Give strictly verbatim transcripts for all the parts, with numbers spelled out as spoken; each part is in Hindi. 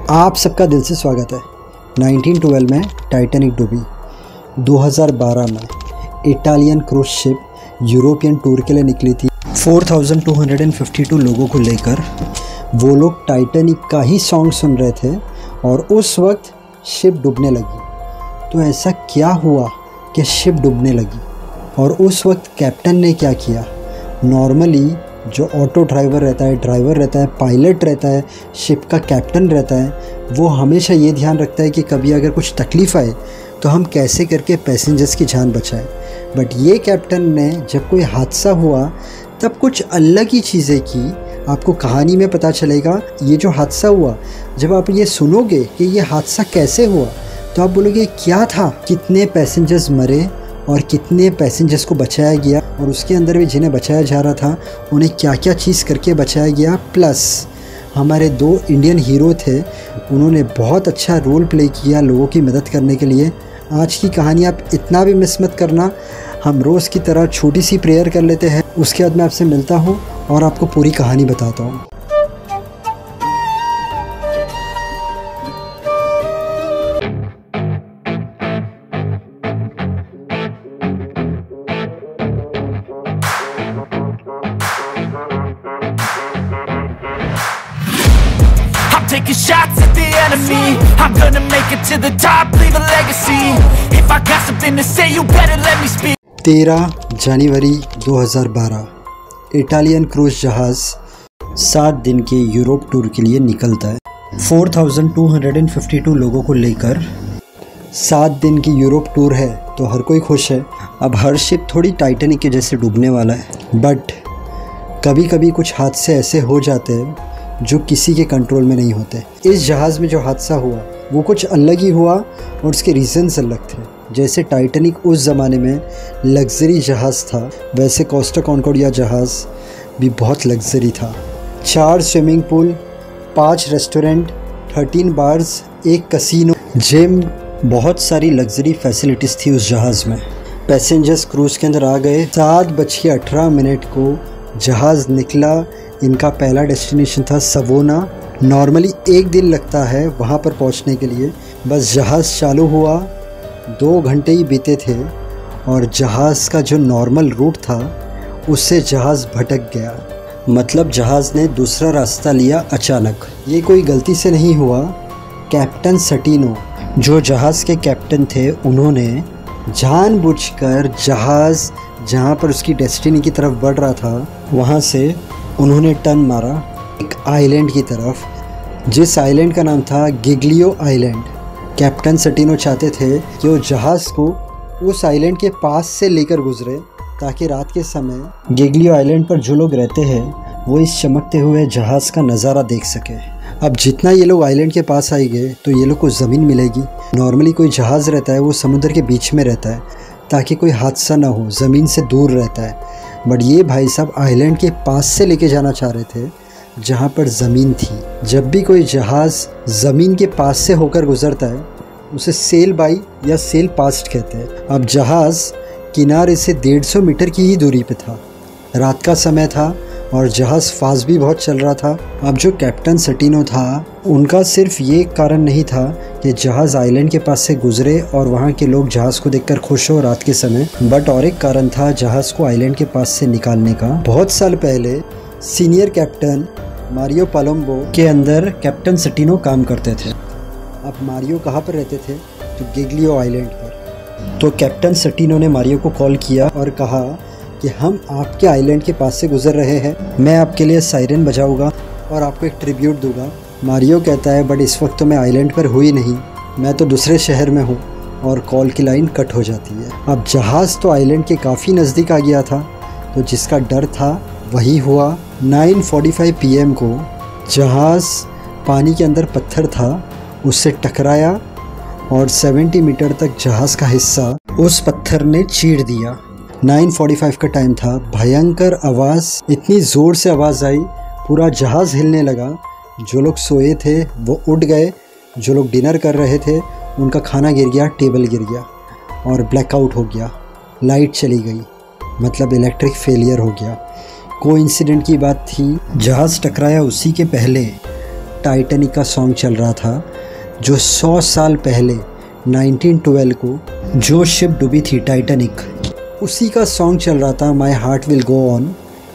आप सबका दिल से स्वागत है। नाइनटीन ट्वेल्व में टाइटैनिक डूबी। दो हज़ार बारह में Italian cruise ship European tour के लिए निकली थी। चार हज़ार दो सौ बावन लोगों को लेकर वो लोग टाइटैनिक का ही सॉन्ग सुन रहे थे और उस वक्त शिप डूबने लगी। तो ऐसा क्या हुआ कि शिप डूबने लगी और उस वक्त कैप्टन ने क्या किया? नॉर्मली जो ऑटो ड्राइवर रहता है, ड्राइवर रहता है, पायलट रहता है, शिप का कैप्टन रहता है, वो हमेशा ये ध्यान रखता है कि कभी अगर कुछ तकलीफ़ आए तो हम कैसे करके पैसेंजर्स की जान बचाएं। बट ये कैप्टन ने जब कोई हादसा हुआ तब कुछ अलग ही चीज़ें की। आपको कहानी में पता चलेगा। ये जो हादसा हुआ, जब आप ये सुनोगे कि ये हादसा कैसे हुआ तो आप बोलोगे क्या था, कितने पैसेंजर्स मरे और कितने पैसेंजर्स को बचाया गया, और उसके अंदर भी जिन्हें बचाया जा रहा था उन्हें क्या क्या चीज़ करके बचाया गया। प्लस हमारे दो इंडियन हीरो थे, उन्होंने बहुत अच्छा रोल प्ले किया लोगों की मदद करने के लिए। आज की कहानी आप इतना भी मिस मत करना। हम रोज़ की तरह छोटी सी प्रेयर कर लेते हैं, उसके बाद मैं आपसे मिलता हूँ और आपको पूरी कहानी बताता हूँ। Taking shots at the enemy, I'm gonna make it to the top, leave a legacy. If I got something to say, you better let me speak. तेरह जनवरी दो हज़ार बारह इटालियन क्रूज जहाज़ सात दिन के यूरोप टूर के लिए निकलता है। चार हज़ार दो सौ बावन लोगों को लेकर सात दिन की यूरोप टूर है तो हर कोई खुश है। अब हर शिप थोड़ी टाइटैनिक के जैसे डूबने वाला है, बट कभी कभी कुछ हादसे ऐसे हो जाते हैं जो किसी के कंट्रोल में नहीं होते। इस जहाज़ में जो हादसा हुआ वो कुछ अलग ही हुआ और उसके रीज़न्स अलग थे। जैसे टाइटैनिक उस ज़माने में लग्जरी जहाज़ था, वैसे कोस्टा कॉन्कॉर्डिया जहाज़ भी बहुत लग्जरी था। चार स्विमिंग पूल, पाँच रेस्टोरेंट, थर्टीन बार्स, एक कसिनो, जिम, बहुत सारी लग्जरी फैसिलिटीज़ थी उस जहाज़ में। पैसेंजर्स क्रूज़ के अंदर आ गए। सात बज के अठारह मिनट को जहाज़ निकला। इनका पहला डेस्टिनेशन था सवोना। नॉर्मली एक दिन लगता है वहाँ पर पहुँचने के लिए। बस जहाज़ चालू हुआ, दो घंटे ही बीते थे और जहाज़ का जो नॉर्मल रूट था उससे जहाज़ भटक गया। मतलब जहाज़ ने दूसरा रास्ता लिया अचानक। ये कोई गलती से नहीं हुआ। कैप्टन सटीनो जो जहाज़ के कैप्टन थे, उन्होंने जानबूझकर जहाज़ जहाँ पर उसकी डेस्टिनी की तरफ बढ़ रहा था वहाँ से उन्होंने टर्न मारा एक आइलैंड की तरफ, जिस आइलैंड का नाम था गिग्लियो आइलैंड। कैप्टन सटीनो चाहते थे कि वो जहाज़ को उस आइलैंड के पास से लेकर गुजरे ताकि रात के समय गिग्लियो आइलैंड पर जो लोग रहते हैं वो इस चमकते हुए जहाज़ का नज़ारा देख सके। अब जितना ये लोग आइलैंड के पास आए गए तो ये लोग को ज़मीन मिलेगी। नॉर्मली कोई जहाज़ रहता है वो समुद्र के बीच में रहता है ताकि कोई हादसा ना हो, ज़मीन से दूर रहता है। बट ये भाई साहब आइलैंड के पास से लेके जाना चाह रहे थे जहाँ पर ज़मीन थी। जब भी कोई जहाज़ ज़मीन के पास से होकर गुज़रता है उसे सेल बाई या सेल पास्ट कहते हैं। अब जहाज़ किनारे से डेढ़ सौ मीटर की ही दूरी पे था। रात का समय था और जहाज़ फास्ट भी बहुत चल रहा था। अब जो कैप्टन सटीनो था, उनका सिर्फ ये कारण नहीं था कि जहाज़ आइलैंड के पास से गुजरे और वहाँ के लोग जहाज़ को देखकर खुश हो रात के समय, बट और एक कारण था जहाज़ को आइलैंड के पास से निकालने का। बहुत साल पहले सीनियर कैप्टन मारियो पालोम्बो के अंदर कैप्टन सटीनो काम करते थे। अब मारियो कहाँ पर रहते थे? तो गिग्लियो आइलैंड पर। तो कैप्टन सटीनो ने मारियो को कॉल किया और कहा कि हम आपके आइलैंड के पास से गुजर रहे हैं, मैं आपके लिए सायरन बजाऊंगा और आपको एक ट्रिब्यूट दूंगा। मारियो कहता है बट इस वक्त तो मैं आइलैंड पर हुई नहीं, मैं तो दूसरे शहर में हूँ, और कॉल की लाइन कट हो जाती है। अब जहाज़ तो आइलैंड के काफ़ी नज़दीक आ गया था, तो जिसका डर था वही हुआ। नौ पैंतालीस पी एम को जहाज़ पानी के अंदर पत्थर था उससे टकराया और सत्तर मीटर तक जहाज़ का हिस्सा उस पत्थर ने चीर दिया। नौ पैंतालीस का टाइम था। भयंकर आवाज़, इतनी ज़ोर से आवाज़ आई पूरा जहाज़ हिलने लगा। जो लोग सोए थे वो उठ गए, जो लोग डिनर कर रहे थे उनका खाना गिर गया, टेबल गिर गया और ब्लैकआउट हो गया। लाइट चली गई, मतलब इलेक्ट्रिक फेलियर हो गया। कोइंसिडेंट की बात थी, जहाज़ टकराया उसी के पहले टाइटैनिक का सॉन्ग चल रहा था, जो सौ साल पहले नाइनटीन ट्वेल्व को जो शिप डूबी थी टाइटैनिक, उसी का सॉन्ग चल रहा था, my heart will go on.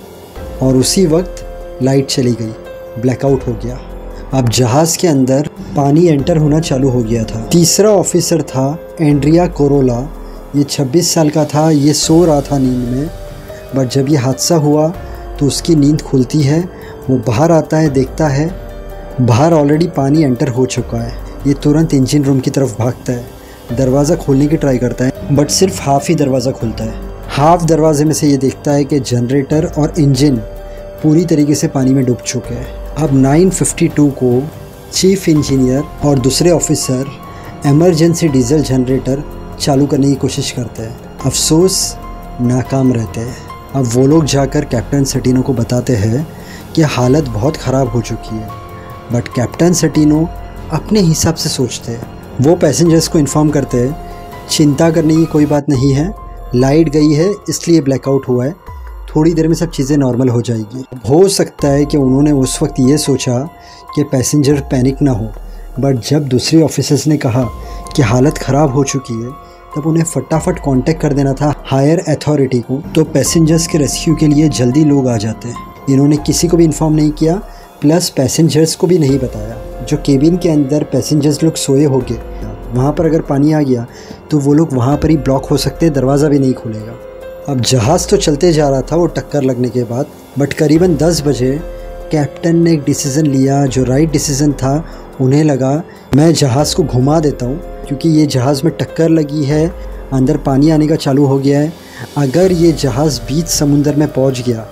और उसी वक्त लाइट चली गई, ब्लैकआउट हो गया। अब जहाज़ के अंदर पानी एंटर होना चालू हो गया था। तीसरा ऑफिसर था एंड्रिया कोरोला, ये छब्बीस साल का था। ये सो रहा था नींद में, बट जब ये हादसा हुआ तो उसकी नींद खुलती है। वो बाहर आता है, देखता है बाहर ऑलरेडी पानी एंटर हो चुका है। ये तुरंत इंजन रूम की तरफ भागता है, दरवाज़ा खोलने की ट्राई करता है, बट सिर्फ हाफ ही दरवाज़ा खुलता है। हाफ दरवाजे में से ये देखता है कि जनरेटर और इंजन पूरी तरीके से पानी में डूब चुके हैं। अब नाइन फिफ्टी टू को चीफ इंजीनियर और दूसरे ऑफिसर एमरजेंसी डीजल जनरेटर चालू करने की कोशिश करते हैं। अफसोस नाकाम रहते हैं। अब वो लोग जाकर कैप्टन सटीनो को बताते हैं कि हालत बहुत ख़राब हो चुकी है, बट कैप्टन सटीनो अपने हिसाब से सोचते हैं। वो पैसेंजर्स को इन्फॉर्म करते हैं, चिंता करने की कोई बात नहीं है, लाइट गई है इसलिए ब्लैकआउट हुआ है, थोड़ी देर में सब चीज़ें नॉर्मल हो जाएगी। हो सकता है कि उन्होंने उस वक्त ये सोचा कि पैसेंजर पैनिक ना हो, बट जब दूसरे ऑफिसर्स ने कहा कि हालत ख़राब हो चुकी है, तब उन्हें फटाफट कांटेक्ट कर देना था हायर अथॉरिटी को, तो पैसेंजर्स के रेस्क्यू के लिए जल्दी लोग आ जाते हैं। इन्होंने किसी को भी इन्फॉर्म नहीं किया, प्लस पैसेंजर्स को भी नहीं बताया। जो केबिन के अंदर पैसेंजर्स लोग सोए होंगे, वहाँ पर अगर पानी आ गया तो वो लोग वहाँ पर ही ब्लॉक हो सकते हैं, दरवाज़ा भी नहीं खुलेगा। अब जहाज़ तो चलते जा रहा था वो टक्कर लगने के बाद, बट करीबन दस बजे कैप्टन ने एक डिसीज़न लिया जो राइट डिसीज़न था। उन्हें लगा मैं जहाज़ को घुमा देता हूँ, क्योंकि ये जहाज़ में टक्कर लगी है, अंदर पानी आने का चालू हो गया है। अगर ये जहाज़ बीच समुंदर में पहुँच गया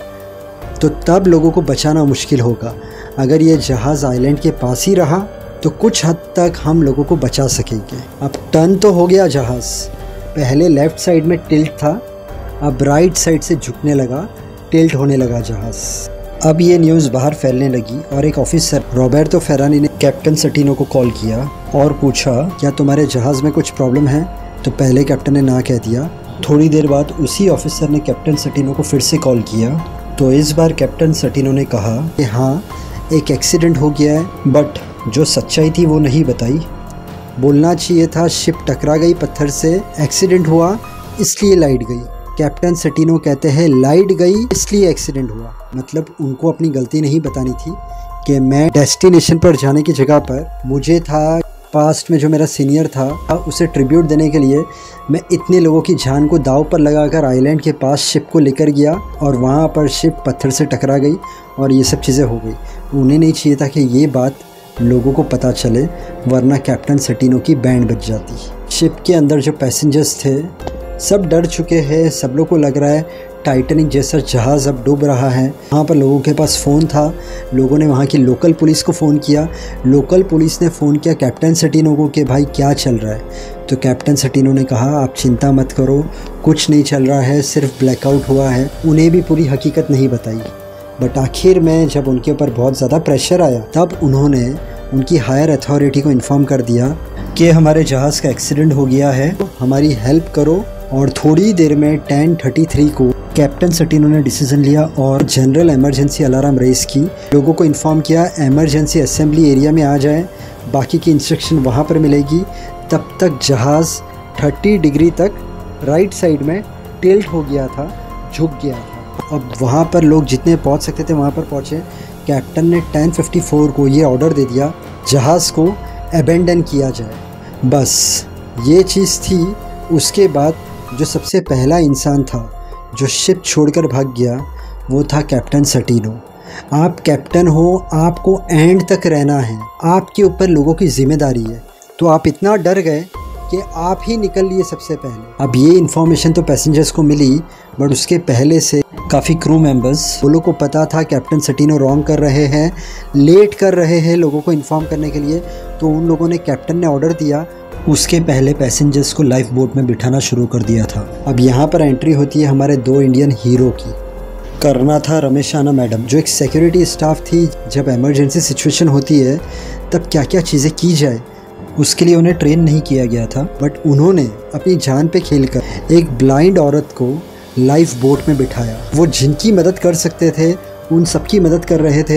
तो तब लोगों को बचाना मुश्किल होगा। अगर ये जहाज़ आइलैंड के पास ही रहा तो कुछ हद तक हम लोगों को बचा सकेंगे। अब टर्न तो हो गया जहाज़, पहले लेफ़्ट साइड में टिल्ट था, अब राइट साइड से झुकने लगा, टिल्ट होने लगा जहाज़। अब ये न्यूज़ बाहर फैलने लगी और एक ऑफिसर रॉबर्टो फेरानी ने कैप्टन सटीनो को कॉल किया और पूछा क्या तुम्हारे जहाज़ में कुछ प्रॉब्लम है। तो पहले कैप्टन ने ना कह दिया। थोड़ी देर बाद उसी ऑफिसर ने कैप्टन सटीनो को फिर से कॉल किया, तो इस बार कैप्टन सटीनो ने कहा कि हाँ एक एक्सीडेंट हो गया है, बट जो सच्चाई थी वो नहीं बताई। बोलना चाहिए था शिप टकरा गई पत्थर से, एक्सीडेंट हुआ इसलिए लाइट गई। कैप्टन सटीनो कहते हैं लाइट गई इसलिए एक्सीडेंट हुआ, मतलब उनको अपनी गलती नहीं बतानी थी कि मैं डेस्टिनेशन पर जाने की जगह पर मुझे था पास्ट में जो मेरा सीनियर था उसे ट्रिब्यूट देने के लिए मैं इतने लोगों की जान को दाव पर लगाकर आइलैंड के पास शिप को लेकर गया और वहाँ पर शिप पत्थर से टकरा गई और ये सब चीज़ें हो गई। उन्हें नहीं चाहिए था कि ये बात लोगों को पता चले, वरना कैप्टन सटीनो की बैंड बज जाती। शिप के अंदर जो पैसेंजर्स थे सब डर चुके हैं, सब लोग को लग रहा है टाइटैनिक जैसा जहाज़ अब डूब रहा है। वहाँ पर लोगों के पास फ़ोन था, लोगों ने वहाँ की लोकल पुलिस को फ़ोन किया। लोकल पुलिस ने फ़ोन किया कैप्टन सटीनो को कि भाई क्या चल रहा है। तो कैप्टन सटीनो ने कहा आप चिंता मत करो, कुछ नहीं चल रहा है, सिर्फ ब्लैकआउट हुआ है। उन्हें भी पूरी हकीकत नहीं बताई, बट आखिर में जब उनके ऊपर बहुत ज़्यादा प्रेशर आया तब उन्होंने उनकी हायर अथॉरिटी को इन्फॉर्म कर दिया कि हमारे जहाज़ का एक्सीडेंट हो गया है, हमारी हेल्प करो। और थोड़ी देर में टेन थर्टी थ्री को कैप्टन सटीनो ने डिसीजन लिया और जनरल इमरजेंसी अलार्म रेस की। लोगों को इन्फॉर्म किया इमरजेंसी असेंबली एरिया में आ जाए, बाकी की इंस्ट्रक्शन वहाँ पर मिलेगी। तब तक जहाज़ तीस डिग्री तक राइट साइड में टिल्ट हो गया था, झुक गया था। अब वहाँ पर लोग जितने पहुँच सकते थे वहाँ पर पहुँचे। कैप्टन ने टेन फिफ्टी फोर को ये ऑर्डर दे दिया जहाज़ को अबेंडन किया जाए। बस ये चीज़ थी। उसके बाद जो सबसे पहला इंसान था जो शिप छोड़कर भाग गया वो था कैप्टन सटीनो। आप कैप्टन हो, आपको एंड तक रहना है, आपके ऊपर लोगों की जिम्मेदारी है। तो आप इतना डर गए कि आप ही निकल लिए सबसे पहले। अब ये इन्फॉर्मेशन तो पैसेंजर्स को मिली, बट उसके पहले से काफ़ी क्रू मेंबर्स वो लोग को पता था कैप्टन सटीनो रॉन्ग कर रहे हैं, लेट कर रहे हैं लोगों को इन्फॉर्म करने के लिए। तो उन लोगों ने, कैप्टन ने ऑर्डर दिया, उसके पहले पैसेंजर्स को लाइफ बोट में बिठाना शुरू कर दिया था। अब यहाँ पर एंट्री होती है हमारे दो इंडियन हीरो की। करना था रमेशाना मैडम, जो एक सिक्योरिटी स्टाफ थी। जब इमरजेंसी सिचुएशन होती है तब क्या क्या चीज़ें की जाए उसके लिए उन्हें ट्रेन नहीं किया गया था, बट उन्होंने अपनी जान पे खेलकर एक ब्लाइंड औरत को लाइफ बोट में बिठाया। वो जिनकी मदद कर सकते थे उन सबकी मदद कर रहे थे।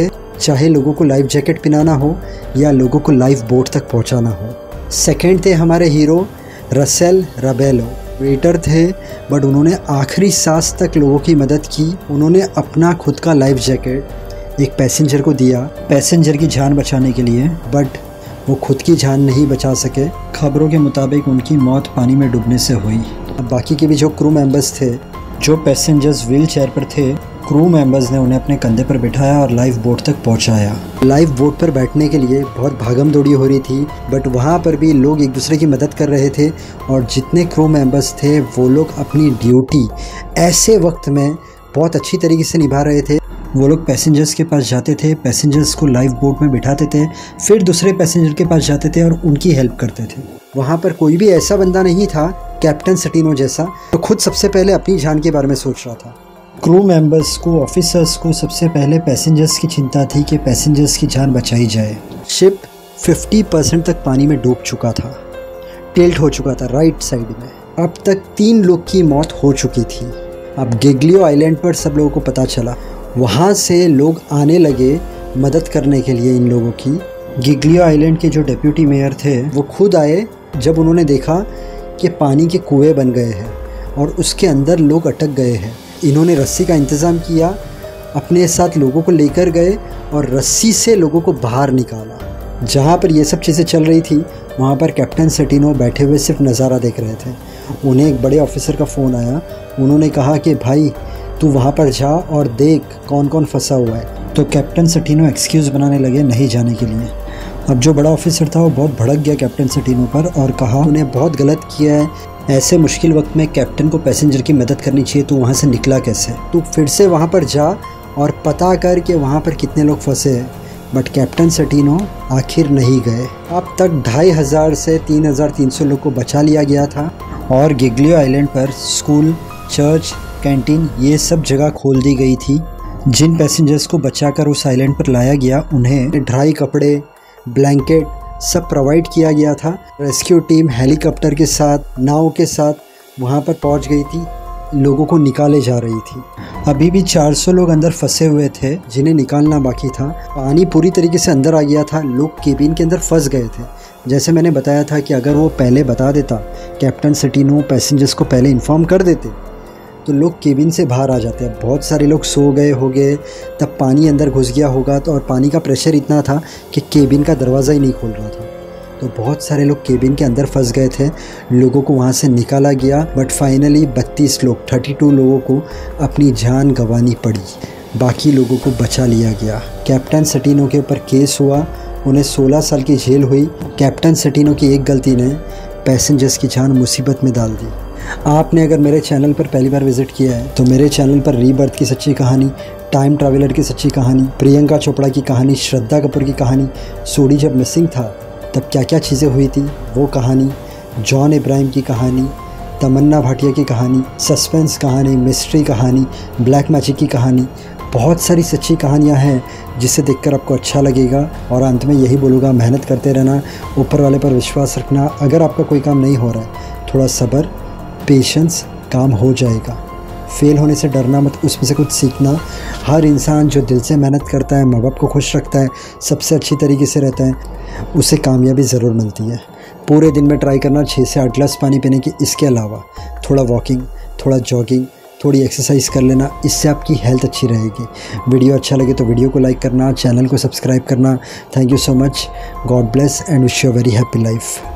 चाहे लोगों को लाइफ जैकेट पहनाना हो या लोगों को लाइफ बोट तक पहुंचाना हो। सेकंड थे हमारे हीरो रसेल रबेलो। वेटर थे बट उन्होंने आखिरी सांस तक लोगों की मदद की। उन्होंने अपना खुद का लाइफ जैकेट एक पैसेंजर को दिया पैसेंजर की जान बचाने के लिए, बट वो खुद की जान नहीं बचा सके। खबरों के मुताबिक उनकी मौत पानी में डूबने से हुई। अब बाकी के भी जो क्रू मेंबर्स थे, जो पैसेंजर्स व्हील चेयर पर थे, क्रू मेंबर्स ने उन्हें अपने कंधे पर बिठाया और लाइफ बोट तक पहुंचाया। लाइफ बोट पर बैठने के लिए बहुत भागम दौड़ी हो रही थी, बट वहां पर भी लोग एक दूसरे की मदद कर रहे थे और जितने क्रू मेंबर्स थे वो लोग अपनी ड्यूटी ऐसे वक्त में बहुत अच्छी तरीके से निभा रहे थे। वो लोग पैसेंजर्स के पास जाते थे, पैसेंजर्स को लाइफ बोट में बिठाते थे, फिर दूसरे पैसेंजर के पास जाते थे और उनकी हेल्प करते थे। वहाँ पर कोई भी ऐसा बंदा नहीं था कैप्टन सटीनो जैसा तो खुद सबसे पहले अपनी जान के बारे में सोच रहा था। क्रू मेंबर्स को, ऑफिसर्स को सबसे पहले पैसेंजर्स की चिंता थी कि पैसेंजर्स की जान बचाई जाए। शिप पचास परसेंट तक पानी में डूब चुका था, टिल्ट हो चुका था राइट साइड में। अब तक तीन लोग की मौत हो चुकी थी। अब गिग्लियो आइलैंड पर सब लोगों को पता चला, वहाँ से लोग आने लगे मदद करने के लिए इन लोगों की। गिग्लियो आइलैंड के जो डिप्यूटी मेयर थे वो खुद आए जब उन्होंने देखा कि पानी के कुएं बन गए हैं और उसके अंदर लोग अटक गए हैं। इन्होंने रस्सी का इंतज़ाम किया, अपने साथ लोगों को लेकर गए और रस्सी से लोगों को बाहर निकाला। जहाँ पर ये सब चीज़ें चल रही थी वहाँ पर कैप्टन सटीनो बैठे हुए सिर्फ नज़ारा देख रहे थे। उन्हें एक बड़े ऑफिसर का फ़ोन आया। उन्होंने कहा कि भाई तू वहाँ पर जा और देख कौन कौन फंसा हुआ है। तो कैप्टन सटीनो एक्सक्यूज़ बनाने लगे नहीं जाने के लिए। अब जो बड़ा ऑफिसर था वो बहुत भड़क गया कैप्टन सटीनो पर और कहा उन्हें बहुत गलत किया है, ऐसे मुश्किल वक्त में कैप्टन को पैसेंजर की मदद करनी चाहिए, तू वहाँ से निकला कैसे? तू फिर से वहाँ पर जा और पता कर कि वहाँ पर कितने लोग फंसे हैं। बट कैप्टन सटीनो आखिर नहीं गए। अब तक ढाई हज़ार से तीन हज़ार तीन सौ लोग को बचा लिया गया था और गिग्लियो आइलैंड पर स्कूल, चर्च, कैंटीन ये सब जगह खोल दी गई थी। जिन पैसेंजर्स को बचाकर उस आइलैंड पर लाया गया उन्हें ड्राई कपड़े, ब्लैंकेट सब प्रोवाइड किया गया था। रेस्क्यू टीम हेलीकॉप्टर के साथ, नाव के साथ वहाँ पर पहुँच गई थी, लोगों को निकाले जा रही थी। अभी भी चार सौ लोग अंदर फंसे हुए थे जिन्हें निकालना बाकी था। पानी पूरी तरीके से अंदर आ गया था, लोग केबिन के अंदर फंस गए थे। जैसे मैंने बताया था कि अगर वो पहले बता देता, कैप्टन सटीनो पैसेंजर्स को पहले इन्फॉर्म कर देते तो लोग केबिन से बाहर आ जाते हैं। बहुत सारे लोग सो गए होंगे, तब पानी अंदर घुस गया होगा तो और पानी का प्रेशर इतना था कि केबिन का दरवाज़ा ही नहीं खोल रहा था। तो बहुत सारे लोग केबिन के अंदर फंस गए थे, लोगों को वहाँ से निकाला गया। बट फाइनली बत्तीस लोग, बत्तीस लोगों को अपनी जान गंवानी पड़ी, बाकी लोगों को बचा लिया गया। कैप्टन सटीनो के ऊपर केस हुआ, उन्हें सोलह साल की जेल हुई। कैप्टन सटीनो की एक गलती ने पैसेंजर्स की जान मुसीबत में डाल दी। आपने अगर मेरे चैनल पर पहली बार विज़िट किया है तो मेरे चैनल पर रीबर्थ की सच्ची कहानी, टाइम ट्रैवलर की सच्ची कहानी, प्रियंका चोपड़ा की कहानी, श्रद्धा कपूर की कहानी, सूडी जब मिसिंग था तब क्या क्या चीज़ें हुई थी वो कहानी, जॉन इब्राहिम की कहानी, तमन्ना भाटिया की कहानी, सस्पेंस कहानी, मिस्ट्री कहानी, ब्लैक मैजिक की कहानी, बहुत सारी सच्ची कहानियाँ हैं जिसे देखकर आपको अच्छा लगेगा। और अंत में यही बोलूँगा, मेहनत करते रहना, ऊपर वाले पर विश्वास रखना। अगर आपका कोई काम नहीं हो रहा है, थोड़ा सब्र, पेशेंस, काम हो जाएगा। फेल होने से डरना मत, उसमें से कुछ सीखना। हर इंसान जो दिल से मेहनत करता है, माँ बाप को खुश रखता है, सबसे अच्छी तरीके से रहता है, उसे कामयाबी ज़रूर मिलती है। पूरे दिन में ट्राई करना छः से आठ गिलास पानी पीने की। इसके अलावा थोड़ा वॉकिंग, थोड़ा जॉगिंग, थोड़ी एक्सरसाइज कर लेना, इससे आपकी हेल्थ अच्छी रहेगी। वीडियो अच्छा लगे तो वीडियो को लाइक करना, चैनल को सब्सक्राइब करना। Thank you so much. God bless and wish you a very happy life.